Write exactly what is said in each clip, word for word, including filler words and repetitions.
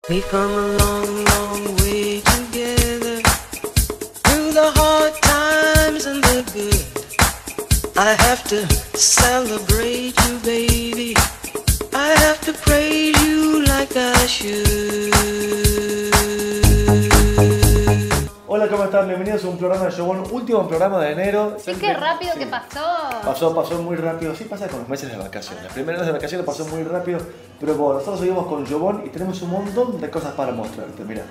We've come a long, long way together, through the hard times and the good. I have to celebrate you, baby. I have to praise you like I should. Hola, ¿cómo están? Bienvenidos a un programa de Jobon, último programa de enero. Sí, qué rápido sí. que pasó. Pasó, pasó muy rápido. Sí pasa con los meses de vacaciones. Las primeras de vacaciones pasó muy rápido. Pero bueno, nosotros seguimos con Jobon y tenemos un montón de cosas para mostrarte. Mira.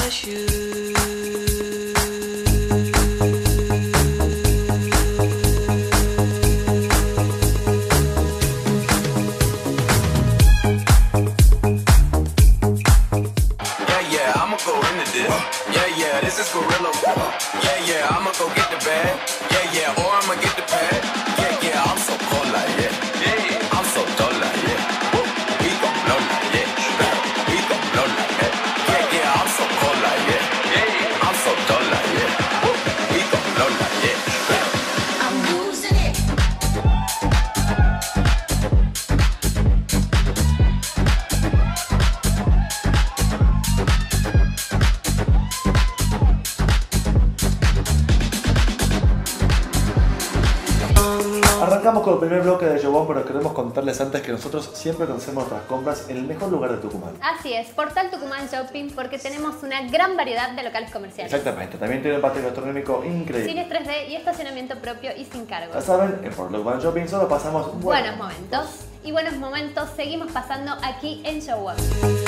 Arrancamos con el primer bloque de Jobon, pero queremos contarles antes que nosotros siempre hacemos nuestras compras en el mejor lugar de Tucumán. Así es, Portal Tucumán Shopping, porque tenemos una gran variedad de locales comerciales. Exactamente, también tiene un patio gastronómico increíble. Cines tres D y estacionamiento propio y sin cargo. Ya saben, en Portal Tucumán Shopping solo pasamos buenos, buenos momentos. Y buenos momentos seguimos pasando aquí en Jobon.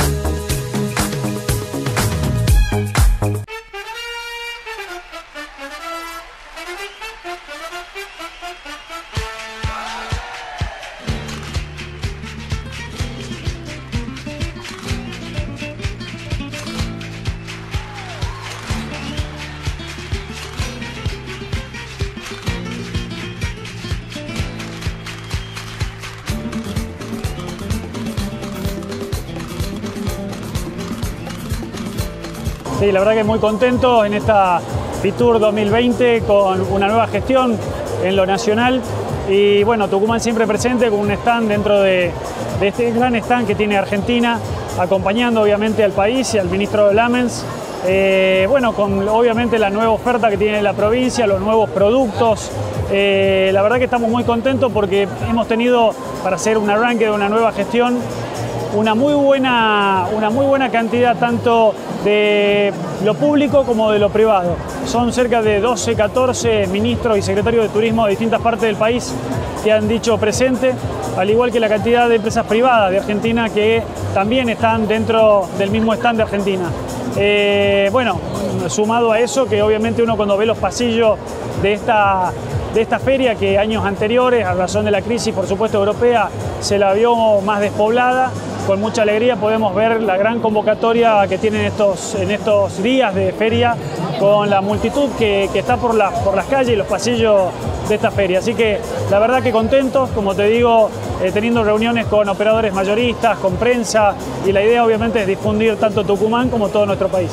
Sí, la verdad que muy contento en esta Fitur dos mil veinte con una nueva gestión en lo nacional y bueno, Tucumán siempre presente con un stand dentro de, de este gran stand que tiene Argentina, acompañando obviamente al país y al ministro Lamens. Eh, bueno, con obviamente la nueva oferta que tiene la provincia, los nuevos productos. Eh, la verdad que estamos muy contentos porque hemos tenido, para hacer un arranque de una nueva gestión, una muy buena, una muy buena cantidad tanto de lo público como de lo privado. Son cerca de doce, catorce ministros y secretarios de turismo de distintas partes del país que han dicho presente, al igual que la cantidad de empresas privadas de Argentina que también están dentro del mismo stand de Argentina. Eh, bueno, sumado a eso, que obviamente uno cuando ve los pasillos de esta, de esta feria, que años anteriores, a razón de la crisis por supuesto europea, se la vio más despoblada, con mucha alegría podemos ver la gran convocatoria que tienen estos, en estos días de feria, con la multitud que, que está por, la, por las calles y los pasillos de esta feria. Así que la verdad que contentos, como te digo, eh, teniendo reuniones con operadores mayoristas, con prensa, y la idea obviamente es difundir tanto Tucumán como todo nuestro país.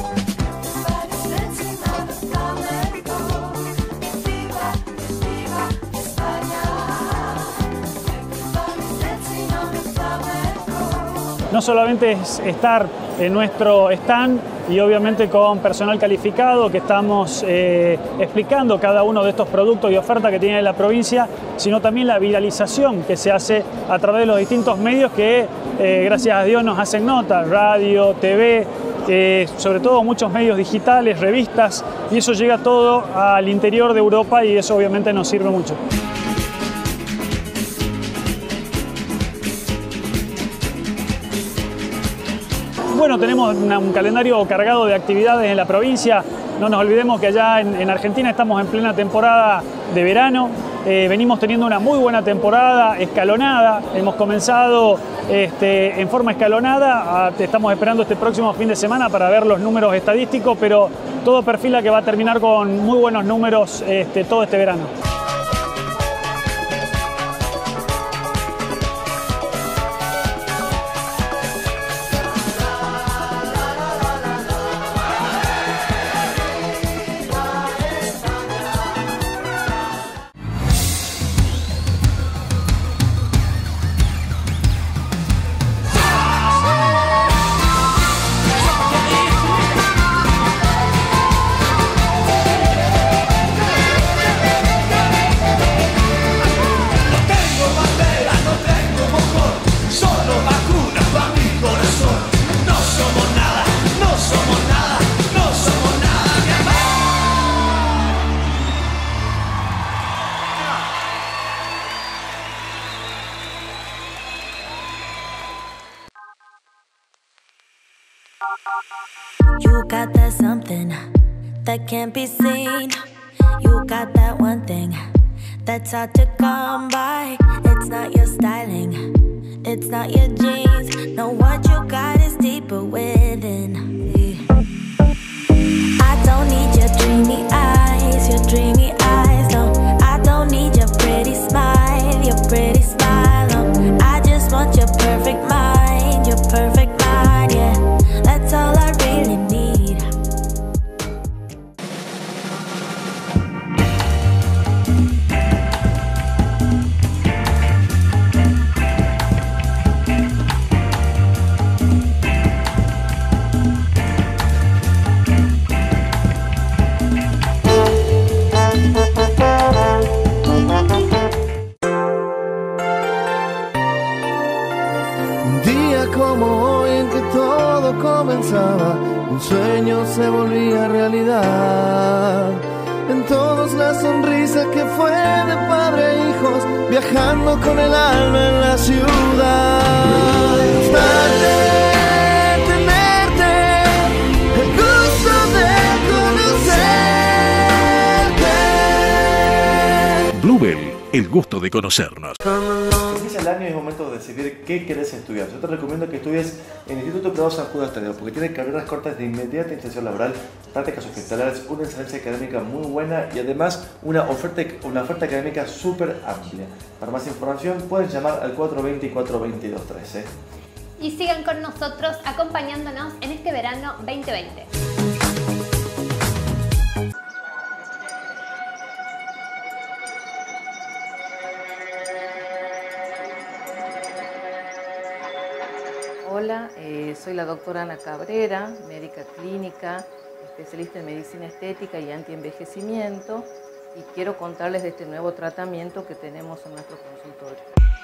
No solamente es estar en nuestro stand y obviamente con personal calificado que estamos eh, explicando cada uno de estos productos y ofertas que tiene la provincia, sino también la viralización que se hace a través de los distintos medios que, eh, gracias a Dios, nos hacen nota, radio, T V, eh, sobre todo muchos medios digitales, revistas, y eso llega todo al interior de Europa y eso obviamente nos sirve mucho. Bueno, tenemos una, un calendario cargado de actividades en la provincia. No nos olvidemos que allá en, en Argentina estamos en plena temporada de verano. Eh, venimos teniendo una muy buena temporada escalonada. Hemos comenzado este, en forma escalonada. A, estamos esperando este próximo fin de semana para ver los números estadísticos, pero todo perfila que va a terminar con muy buenos números este, todo este verano. You got that something that can't be seen. You got that one thing that's hard to come by. It's not your styling, it's not your jeans. No, what you got is deeper within. I don't need your dreamy eyes, your dreamy eyes, no. I don't need your pretty smile, your pretty smile, no. I just want your perfect mind, your perfect mind, yeah. That's all I really need. Un día como hoy en que todo comenzaba, un sueño se volvía realidad. En todos la sonrisa que fue de padre e hijos, viajando con el alma en la ciudad. Estarte, tenerte, el gusto de conocerte. Bluebell, el gusto de conocernos. Inicia el año y es momento de decidir qué querés estudiar. Yo te recomiendo que estudies en el Instituto Privado San Judas Tadeo porque tiene carreras cortas de inmediata inserción laboral, prácticas hospitalarias, una excelencia académica muy buena y además una oferta, una oferta académica súper amplia. Para más información puedes llamar al cuatro dos cero, cuatro dos dos, trece. Y sigan con nosotros acompañándonos en este verano veinte veinte. Hola, eh, soy la doctora Ana Cabrera, médica clínica, especialista en medicina estética y antienvejecimiento, y quiero contarles de este nuevo tratamiento que tenemos en nuestro consultorio.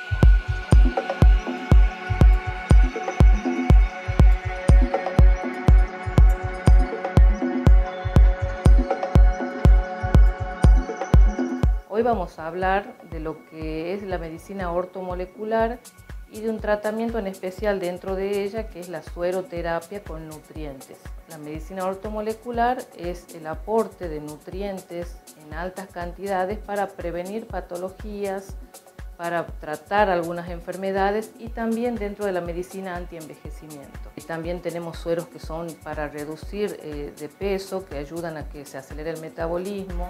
Hoy vamos a hablar de lo que es la medicina ortomolecular y de un tratamiento en especial dentro de ella, que es la sueroterapia con nutrientes. La medicina ortomolecular es el aporte de nutrientes en altas cantidades para prevenir patologías, para tratar algunas enfermedades y también dentro de la medicina antienvejecimiento. Y también tenemos sueros que son para reducir eh, de peso, que ayudan a que se acelere el metabolismo.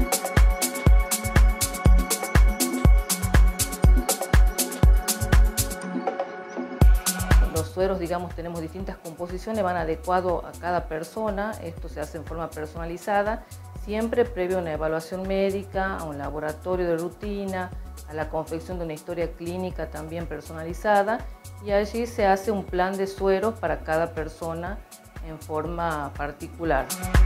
Los sueros, digamos, tenemos distintas composiciones, van adecuados a cada persona. Esto se hace en forma personalizada, siempre previo a una evaluación médica, a un laboratorio de rutina, a la confección de una historia clínica también personalizada, y allí se hace un plan de sueros para cada persona en forma particular.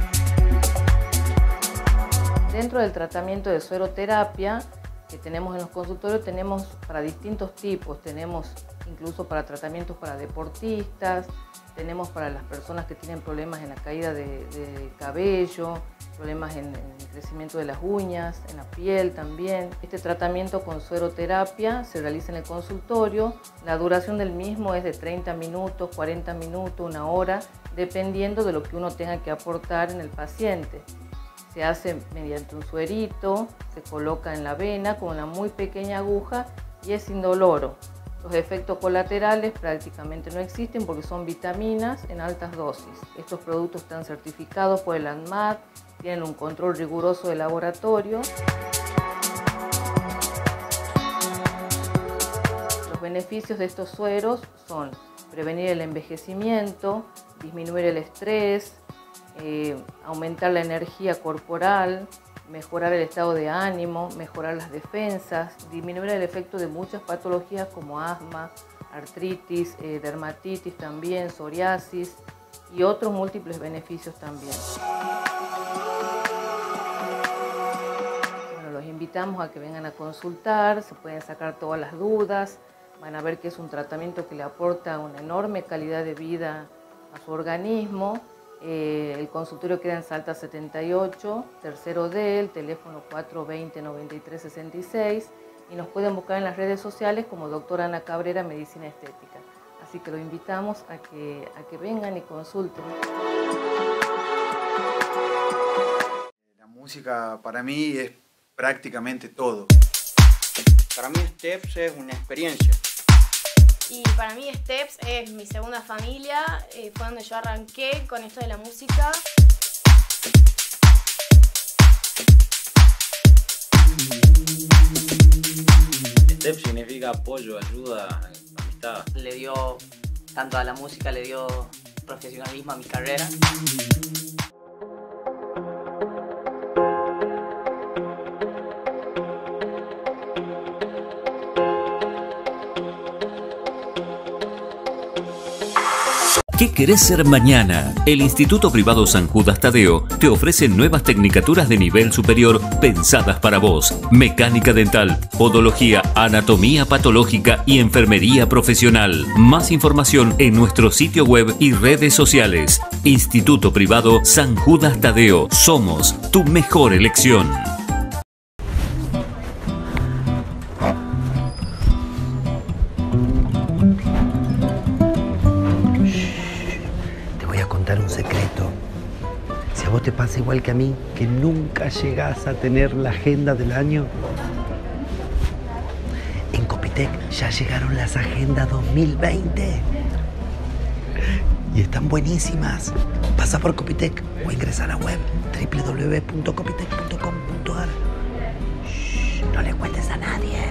Dentro del tratamiento de sueroterapia que tenemos en los consultorios, tenemos para distintos tipos, tenemos incluso para tratamientos para deportistas, tenemos para las personas que tienen problemas en la caída de, de cabello, problemas en, en el crecimiento de las uñas, en la piel también. Este tratamiento con sueroterapia se realiza en el consultorio. La duración del mismo es de treinta minutos, cuarenta minutos, una hora, dependiendo de lo que uno tenga que aportar en el paciente. Se hace mediante un suerito, se coloca en la vena con una muy pequeña aguja y es indoloro. Los efectos colaterales prácticamente no existen porque son vitaminas en altas dosis. Estos productos están certificados por el ANMAT, tienen un control riguroso de laboratorio. Los beneficios de estos sueros son prevenir el envejecimiento, disminuir el estrés, eh, aumentar la energía corporal, mejorar el estado de ánimo, mejorar las defensas, disminuir el efecto de muchas patologías como asma, artritis, eh, dermatitis también, psoriasis y otros múltiples beneficios también. Bueno, los invitamos a que vengan a consultar, se pueden sacar todas las dudas, van a ver que es un tratamiento que le aporta una enorme calidad de vida a su organismo. Eh, el consultorio queda en Salta setenta y ocho, tercero D, el teléfono cuatro dos cero, nueve tres seis seis, y nos pueden buscar en las redes sociales como doctora Ana Cabrera Medicina Estética. Así Así que los invitamos a que, a que vengan y consulten. La música para mí es prácticamente todo. Para mí Steps es una experiencia. Y para mí Steps es mi segunda familia, eh, fue donde yo arranqué con esto de la música. Steps significa apoyo, ayuda, amistad. Le dio, tanto a la música, le dio profesionalismo a mi carrera. ¿Qué querés ser mañana? El Instituto Privado San Judas Tadeo te ofrece nuevas tecnicaturas de nivel superior pensadas para vos. Mecánica dental, podología, anatomía patológica y enfermería profesional. Más información en nuestro sitio web y redes sociales. Instituto Privado San Judas Tadeo. Somos tu mejor elección. Un secreto. Si a vos te pasa igual que a mí, que nunca llegás a tener la agenda del año, en Copitec ya llegaron las agendas dos mil veinte y están buenísimas. Pasa por Copitec o ingresa a la web doble u doble u doble u punto copitec punto com punto a r. No le cuentes a nadie.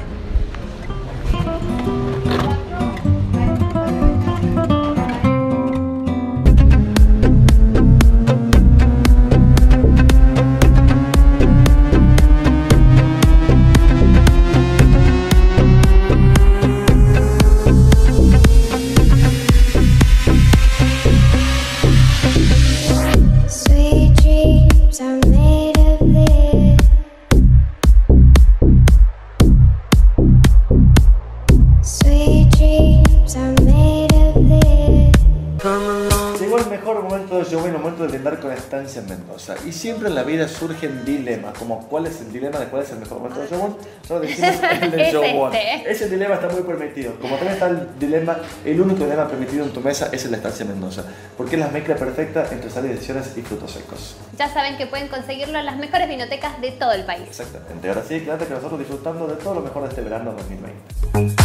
Estancia en Mendoza. Y siempre en la vida surgen dilemas, como cuál es el dilema de cuál es el mejor momento del Showon. Nosotros decimos el del Showon. Este. Ese dilema está muy permitido. Como también está el dilema, el único dilema permitido en tu mesa es el de Estancia en Mendoza. Porque es la mezcla perfecta entre sal y decisiones y frutos secos. Ya saben que pueden conseguirlo en las mejores vinotecas de todo el país. Exactamente. Ahora sí, quédate con nosotros disfrutando de todo lo mejor de este verano dos mil veinte.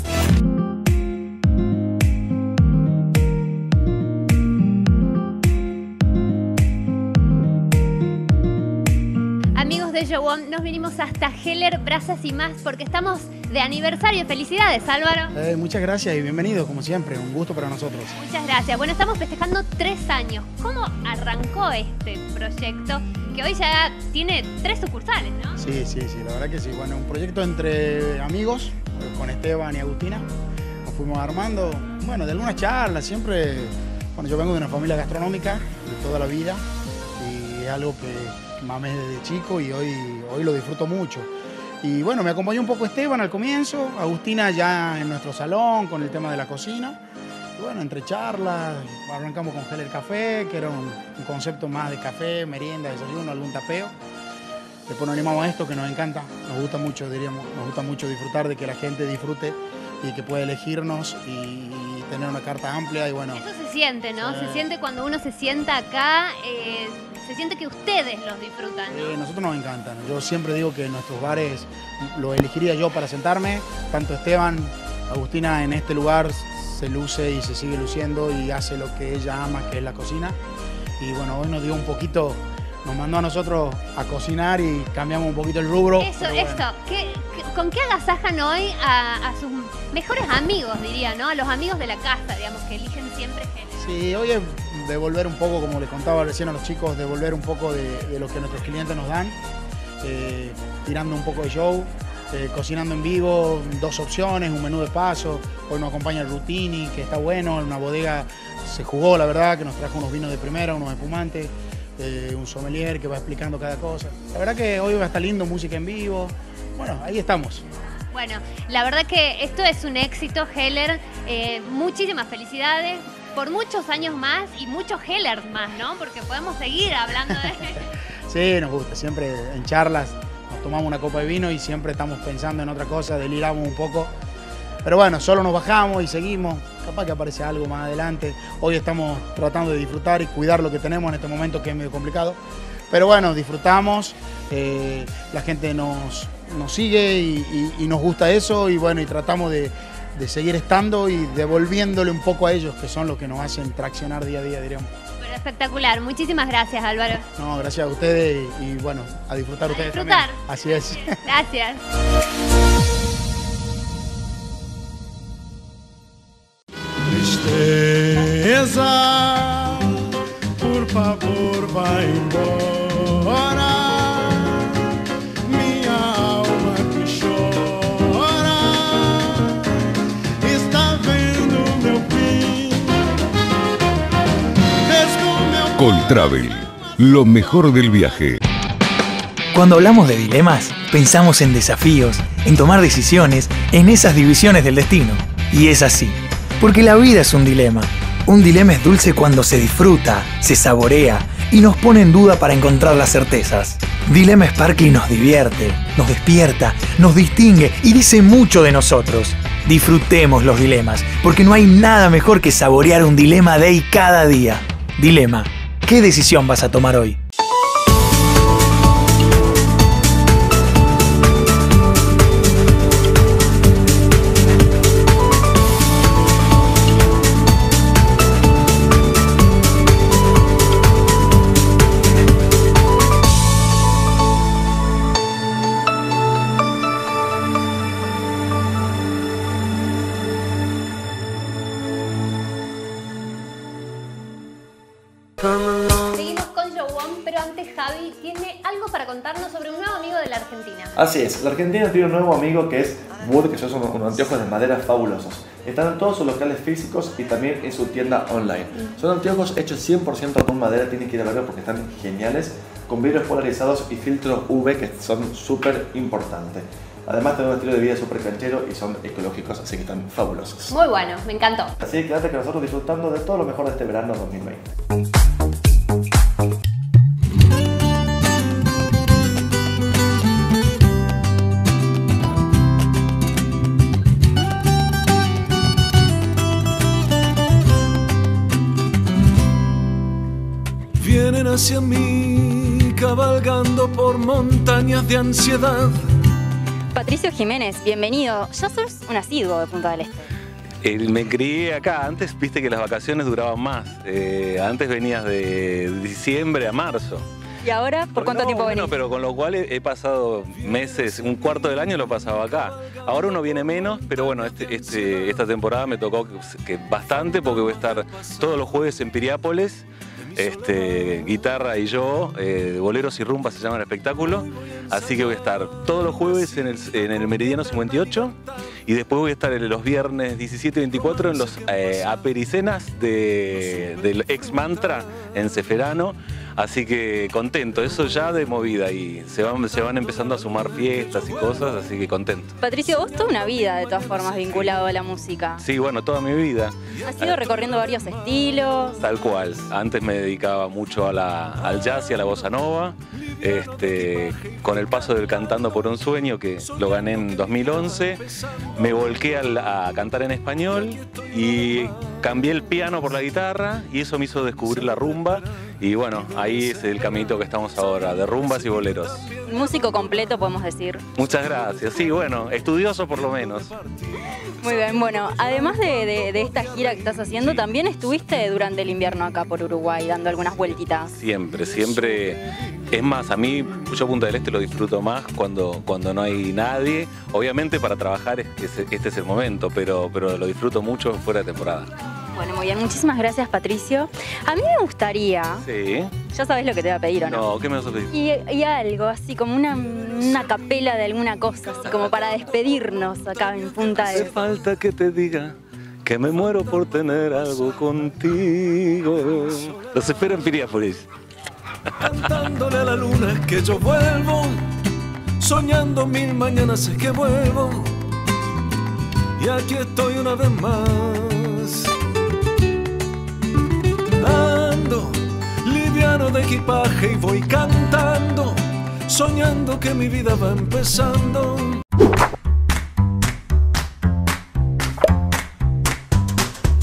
De Showon, nos vinimos hasta Heller Brasas y Más porque estamos de aniversario. Felicidades, Álvaro. Eh, muchas gracias y bienvenido, como siempre, un gusto para nosotros. Muchas gracias. Bueno, estamos festejando tres años. ¿Cómo arrancó este proyecto que hoy ya tiene tres sucursales, no? Sí, sí, sí, la verdad que sí. Bueno, un proyecto entre amigos, con Esteban y Agustina. Nos fuimos armando, bueno, de algunas charlas, siempre. Bueno, yo vengo de una familia gastronómica de toda la vida y es algo que mamé desde chico y hoy, hoy lo disfruto mucho. Y bueno, me acompañó un poco Esteban al comienzo, Agustina ya en nuestro salón con el tema de la cocina. Y bueno, entre charlas, arrancamos con Heller Café, que era un, un concepto más de café, merienda, desayuno, algún tapeo. Después nos animamos a esto que nos encanta, nos gusta mucho, diríamos, nos gusta mucho disfrutar de que la gente disfrute y que pueda elegirnos y, y tener una carta amplia y bueno. Eso se siente, ¿no? Eh, se siente cuando uno se sienta acá, eh, se siente que ustedes los disfrutan, ¿no? Eh, nosotros nos encantan. Yo siempre digo que nuestros bares lo elegiría yo para sentarme. Tanto Esteban, Agustina en este lugar se luce y se sigue luciendo y hace lo que ella ama, que es la cocina. Y bueno, hoy nos dio un poquito, nos mandó a nosotros a cocinar y cambiamos un poquito el rubro. Eso, bueno. Eso. ¿Qué, qué, ¿Con qué agasajan hoy a, a sus mejores amigos, diría, ¿no? A los amigos de la casa, digamos, que eligen siempre Heller. Sí, hoy es devolver un poco, como les contaba recién a los chicos, devolver un poco de, de lo que nuestros clientes nos dan, eh, tirando un poco de show, eh, cocinando en vivo, dos opciones, un menú de paso. Hoy nos acompaña el Rutini, que está bueno, en una bodega se jugó, la verdad, que nos trajo unos vinos de primera, unos espumantes, eh, un sommelier que va explicando cada cosa. La verdad que hoy va a estar lindo, música en vivo. Bueno, ahí estamos. Bueno, la verdad que esto es un éxito, Heller. Eh, muchísimas felicidades por muchos años más y muchos Hellers más, ¿no? Porque podemos seguir hablando de... Sí, nos gusta. Siempre en charlas nos tomamos una copa de vino y siempre estamos pensando en otra cosa, deliramos un poco. Pero bueno, solo nos bajamos y seguimos. capaz que aparece algo más adelante. Hoy estamos tratando de disfrutar y cuidar lo que tenemos en este momento que es medio complicado. Pero bueno, disfrutamos, eh, la gente nos, nos sigue y, y, y nos gusta eso y bueno, y tratamos de, de seguir estando y devolviéndole un poco a ellos, que son los que nos hacen traccionar día a día, diríamos. Pero espectacular, muchísimas gracias, Álvaro. No, gracias a ustedes y, y bueno, a disfrutar a ustedes disfrutar. también. Así es. Gracias. Tristeza, por favor, vai embora. Minha alma que chora está vendo meu fim. Coltravel, lo mejor del viaje. Cuando hablamos de dilemas, pensamos en desafíos, en tomar decisiones, en esas divisiones del destino. Y es así. Porque la vida es un dilema. Un dilema es dulce cuando se disfruta, se saborea y nos pone en duda para encontrar las certezas. Dilema Sparkly nos divierte, nos despierta, nos distingue y dice mucho de nosotros. Disfrutemos los dilemas, porque no hay nada mejor que saborear un dilema day cada día. Dilema, ¿qué decisión vas a tomar hoy? Seguimos con Joe Wong, pero antes Javi tiene algo para contarnos sobre un nuevo amigo de la Argentina. Así es, la Argentina tiene un nuevo amigo que es Wood, que son unos, unos anteojos de madera fabulosos. Están en todos sus locales físicos y también en su tienda online. Son anteojos hechos cien por ciento con madera, tienen que ir a verlos porque están geniales, con vidrios polarizados y filtros U V que son súper importantes. Además tienen un estilo de vida súper canchero y son ecológicos, así que están fabulosos. Muy bueno, me encantó. Así que quédate con nosotros disfrutando de todo lo mejor de este verano dos mil veinte. Vienen hacia mí cabalgando por montañas de ansiedad. Patricio Jiménez, bienvenido. Ya sos un asiduo de Punta del Este. El, me crié acá. Antes viste que las vacaciones duraban más. Eh, antes venías de diciembre a marzo. ¿Y ahora por cuánto no, tiempo venís? Bueno, pero con lo cual he, he pasado meses, un cuarto del año lo pasaba acá. Ahora uno viene menos, pero bueno, este, este, esta temporada me tocó que, que bastante porque voy a estar todos los jueves en Piriápolis. Este, guitarra y yo, eh, boleros y rumbas se llama el espectáculo, así que voy a estar todos los jueves en el, en el Meridiano cincuenta y ocho y después voy a estar en los viernes diecisiete y veinticuatro en los eh, apericenas de, del ex Mantra en Ceferano, así que contento, eso ya de movida y se van, se van empezando a sumar fiestas y cosas, así que contento. Patricio, vos toda una vida de todas formas vinculado a la música. Sí, bueno, toda mi vida. Has ido recorriendo varios estilos. Tal cual. Antes me dedicaba mucho a la, al jazz y a la bossa nova. Este, con el paso del Cantando por un Sueño, que lo gané en dos mil once, me volqué al, a cantar en español y cambié el piano por la guitarra y eso me hizo descubrir la rumba. Y bueno, ahí es el caminito que estamos ahora, de rumbas y boleros. Músico completo, podemos decir. Muchas gracias. Sí, bueno, estudioso por lo menos. Muy bien, bueno, además de, de, de esta gira que estás haciendo, también estuviste durante el invierno acá por Uruguay, dando algunas vueltitas. Siempre, siempre. Es más, a mí, yo Punta del Este lo disfruto más cuando, cuando no hay nadie. Obviamente para trabajar este, este es el momento, pero, pero lo disfruto mucho fuera de temporada. Bueno, muy bien, muchísimas gracias, Patricio. A mí me gustaría... Sí. Ya sabes lo que te voy a pedir, ¿o no? No, ¿qué me vas a pedir? Y, y algo, así como una, una capela de alguna cosa, así como para despedirnos acá en Punta del Este. Hace falta que te diga que me muero por tener algo contigo. Los espero en Piriápolis. Cantándole a la luna es que yo vuelvo, soñando mil mañanas es que vuelvo, y aquí estoy una vez más. Ando liviano de equipaje y voy cantando, soñando que mi vida va empezando.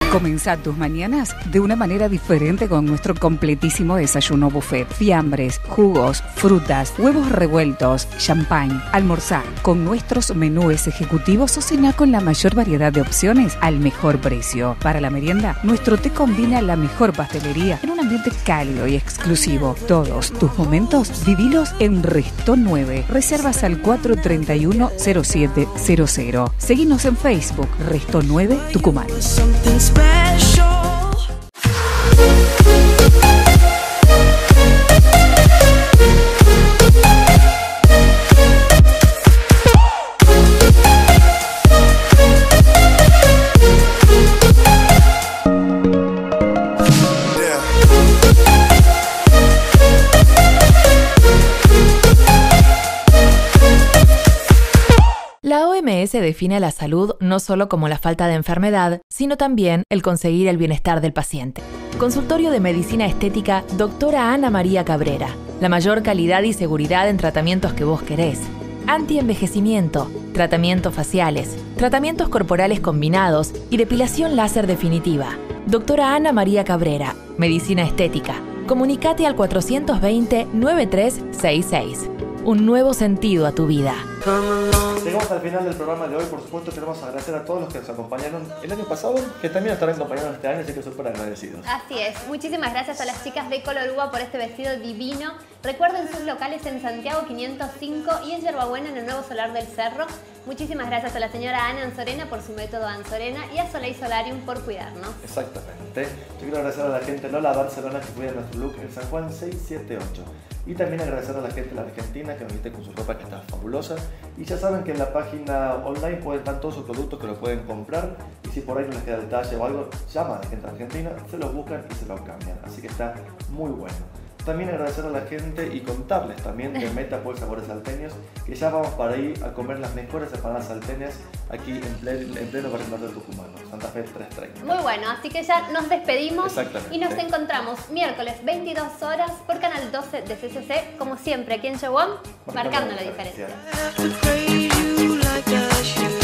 Comenzá tus mañanas de una manera diferente con nuestro completísimo desayuno buffet. Fiambres, jugos, frutas, huevos revueltos, champán. Almorzá con nuestros menúes ejecutivos o cená con la mayor variedad de opciones al mejor precio. Para la merienda, nuestro té combina la mejor pastelería en un ambiente cálido y exclusivo. Todos tus momentos vivilos en Resto nueve. Reservas al cuatro treinta y uno cero siete cero cero. Seguinos en Facebook, Resto nueve Tucumán. La O M S define la salud no solo como la falta de enfermedad, sino también el conseguir el bienestar del paciente. Consultorio de Medicina Estética, doctora Ana María Cabrera. La mayor calidad y seguridad en tratamientos que vos querés. Anti-envejecimiento, tratamientos faciales, tratamientos corporales combinados y depilación láser definitiva. Doctora Ana María Cabrera, Medicina Estética. Comunicate al cuatrocientos veinte, noventa y tres sesenta y seis. Un nuevo sentido a tu vida. Llegamos al final del programa de hoy. Por supuesto, queremos agradecer a todos los que nos acompañaron el año pasado, que también estarán acompañando este año, así que súper agradecidos. Así es. Muchísimas gracias a las chicas de Colorúa por este vestido divino. Recuerden sus locales en Santiago quinientos cinco y en Yerbabuena en el nuevo Solar del Cerro. Muchísimas gracias a la señora Ana Anzorena por su método Anzorena y a Soleil Solarium por cuidarnos. Exactamente. Yo quiero agradecer a la gente de Lola Barcelona que cuida nuestro look en San Juan seiscientos setenta y ocho. Y también agradecer a la gente de la Argentina que nos viste con su ropa que está fabulosa. Y ya saben que en la página online pueden estar todos sus productos que lo pueden comprar. Y si por ahí no les queda detalle o algo, llama a la gente de Argentina, se los buscan y se los cambian. Así que está muy bueno. También agradecer a la gente y contarles también de Meta por Sabores Salteños, que ya vamos para ir a comer las mejores empanadas salteñas aquí en pleno, en pleno Barrio Norte de Tucumán, Santa Fe trescientos treinta. Muy bueno, así que ya nos despedimos Exactamente. Y nos encontramos miércoles veintidós horas por Canal doce de C C C, como siempre aquí en Showon, marcando la diferencia.